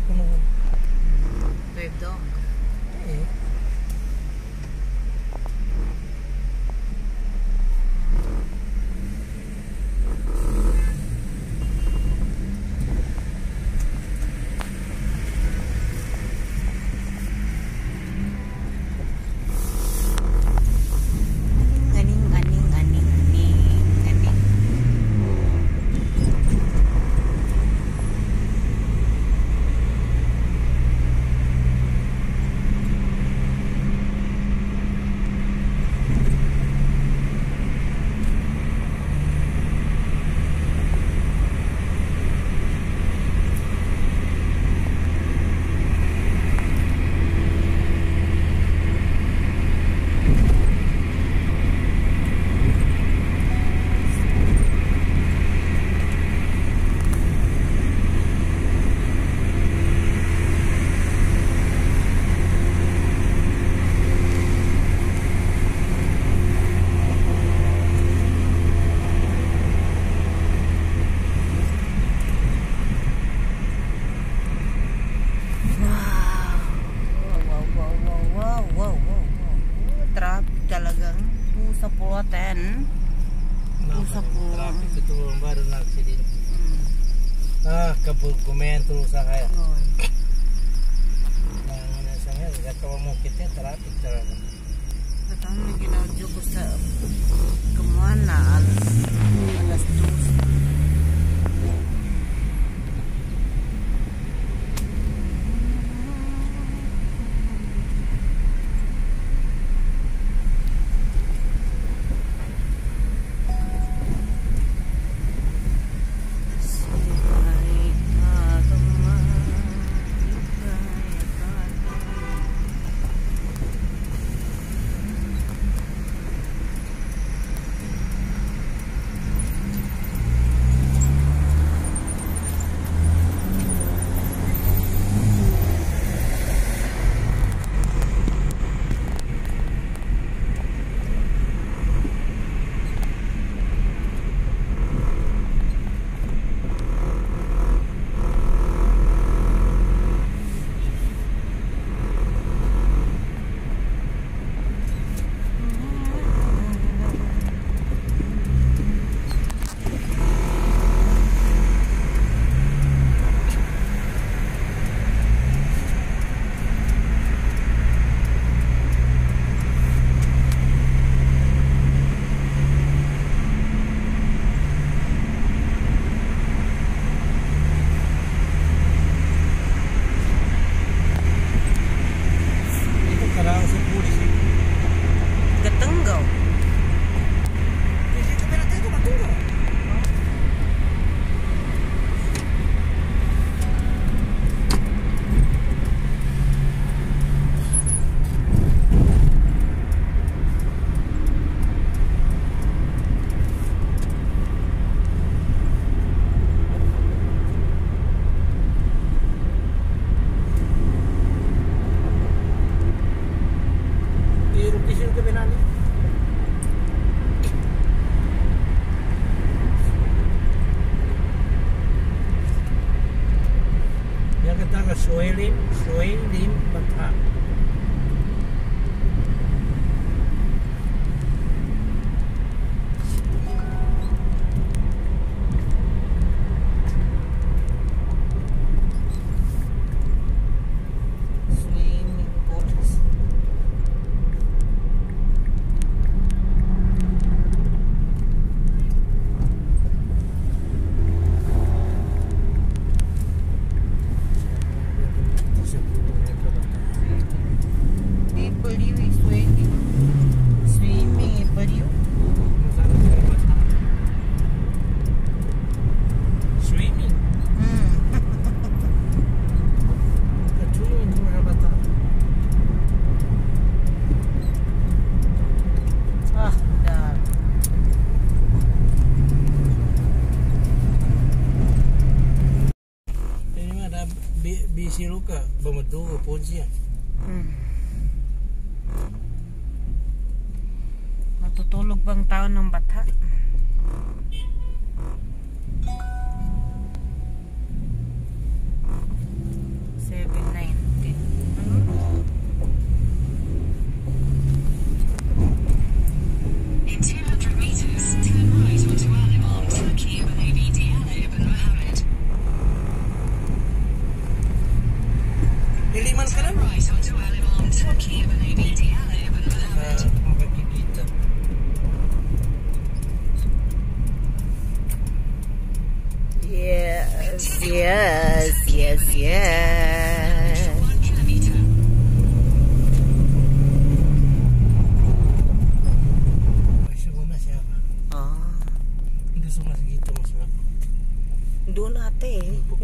kuno. Wave dong. Eh. Talagang pusa pulutan. Pusa pulutan. Traffic itu baru naksi di. Kabur komento sa kaya. Nah, saya nggak tahu mau kita traffic talaga. Betul na ginaudio ko sa kemana alas 2. Suelim Batak. Bisi luka bemedu ponsiya. Matutulog bang tao ng bata? Piliman ka na. Makikita. Yes, yes, yes, yes. Doon ate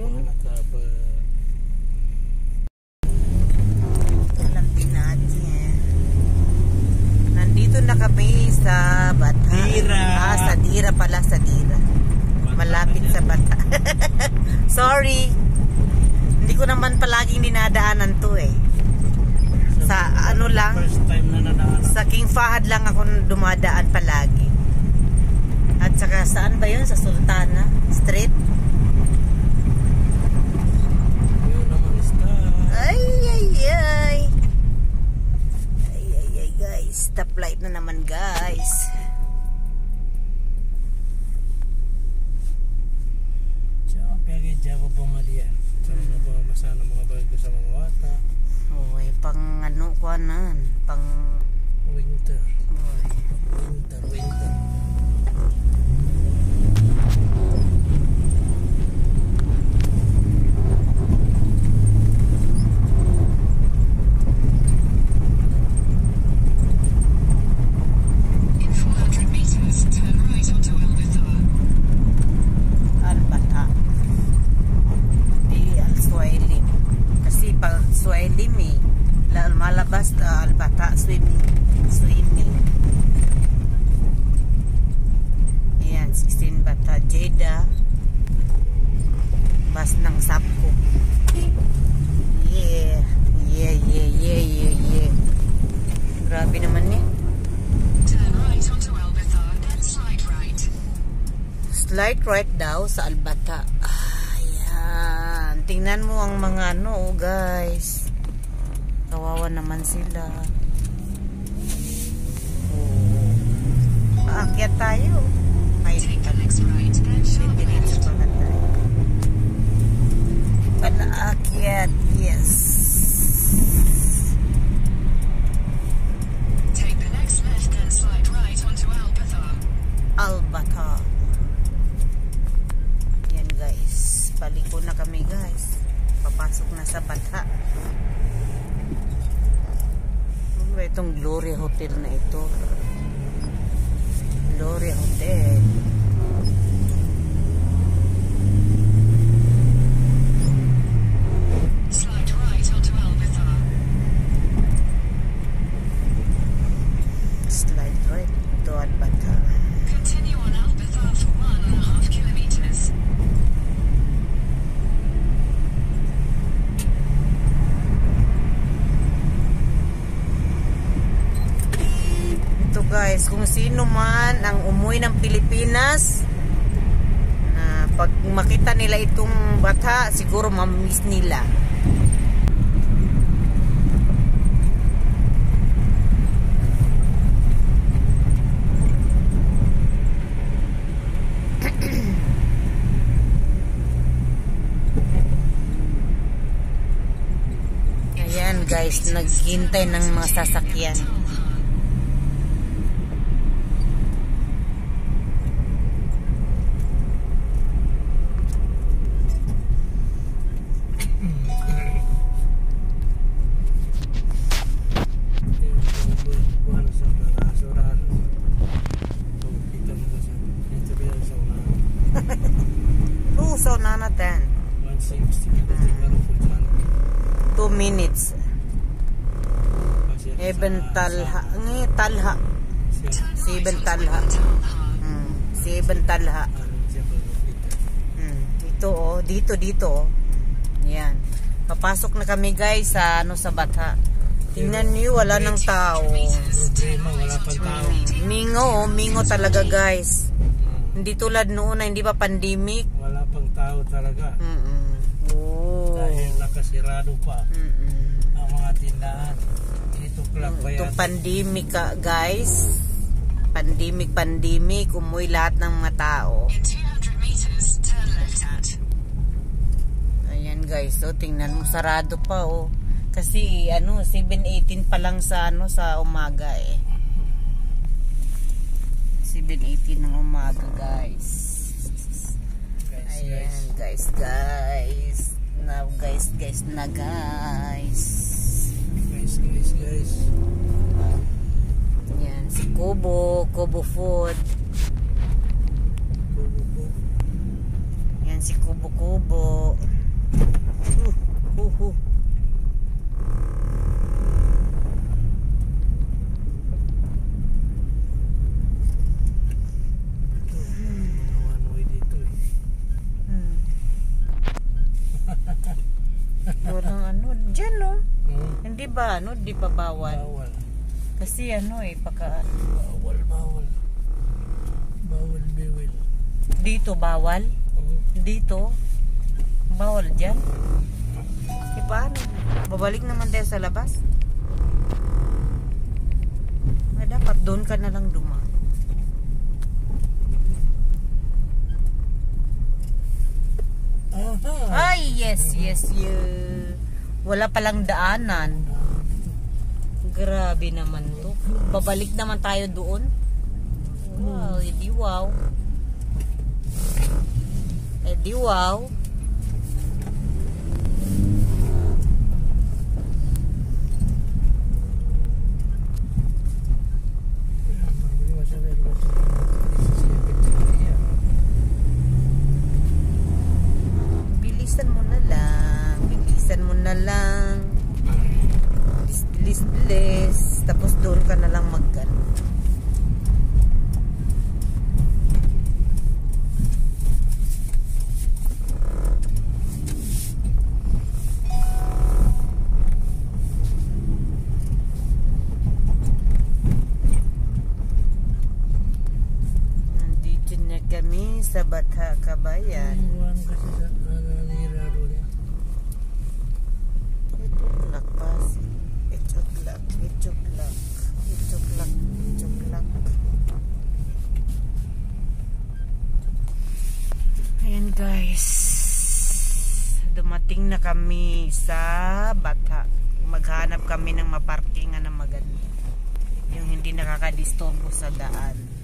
alam din natin. Nandito na kami sa Bata. Dira. Sa Dira pala, sa Dira. Malapit sa Bata. Sorry. Hindi ko naman palaging dinadaanan to eh. Sa ano lang, First time na nadaanan. sa King Fahad lang ako dumadaan palagi. At saka saan ba yun? Sa Sultana Street? Yun naman Ay, ay, ay. Ay, ay, ay, guys. Stoplight na naman, guys. Siya, pegi Java pamalian. Sama na ba masana mga bago sa mga wata. Oy, pang ano ko anan, pang Winter. oy. Winter. Al-Bata. Di Al-Suailim. Kasi pag Suailim eh, malabas Al-Bata swimming. Ayan, 16 Bata. Jeddah. Bas ng Sapko. Yeah. Yeah, yeah, yeah, yeah, yeah. Grabe naman eh. Slight right daw sa Al-Bata. Ayan. Tingnan mo ang mga ano, oh, guys. Kawawa naman sila. Oh. Aakyat tayo. Ay, diretso pala tayo. Palaakyat. Yes. Take the next left then slide right onto Al-Bata. Al-Bata. Yan guys, paliko na kami guys. Papasok na sa Bata. Ano ba itong Gloria Hotel na ito? Gloria Hotel. Slide right onto Al-Bata. Slide right to Al-Bata. Continue on Al-Bata for 1.5 kilometers. Ito guys, kung sino man ang umuwi ng Pilipinas, na pag makita nila itong Bata, siguro mamimiss nila. Ayan guys, naghintay ng mga sasakyan. Buwan sa Asuran. So, kita mo sa dito biya sa una. So na natin. 160 pero full dyan. 2 minutes. Kasi Eben Talha. Talha. 7 Talha. 7 Talha. Ito oh, dito. Yan. Papasok na kami guys sa sa Bata. Tingnan niyo, wala nang tao. Problema, wala pang tao. Mingo talaga guys. Hindi tulad noon na hindi pa pandemic. Wala pang tao talaga. Oh. Dahil nakasirado pa ang mga tindahan. Ito club ba Ito yan? pandemic guys. Pandemic. Umuwi lahat ng mga tao. In 200 meters, turn left at. Ayan guys, so tingnan mo, sarado pa oh. Kasi 7:18 pa lang sa sa umaga eh. 7:18 ng umaga, guys. Ayan, guys. Now, guys. Ayan, si Kubo Food. Ayan, si Kubo. Walang dyan no? Hindi ba di pa bawal? Bawal. Kasi baka Bawal. Bawal. dito bawal? Dito? Bawal dyan? E paano? Babalik naman tayo sa labas? Dapat doon ka na lang dumaan. Ay, yes. Wala palang daanan. Grabe naman to. Babalik naman tayo doon. Wow, edi wow. Bilisan mo na lang. Bilis. Tapos doon ka na lang maggan. Nandito na kami sa Bata Kabayan. Kasi sa nangyayari niya. Ituklak pa. Ituklak. Ayan, guys. Dumating na kami sa Bata. Maghanap kami ng maparkingan na maganda. Yung hindi nakakadisturbo sa daan.